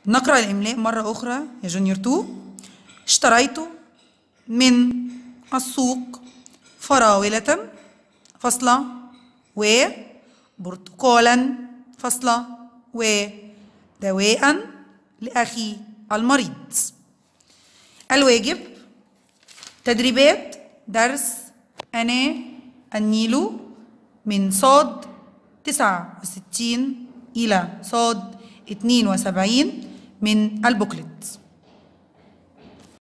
نقرأ الإملاء مرة أخرى يا جونيور 2. اشتريت من السوق فراولة فاصلة وبرتقالا فاصلة ودواء لأخي المريض. الواجب: تدريبات درس أنا النيل من صاد 69 إلى صاد 72 من البوكلت.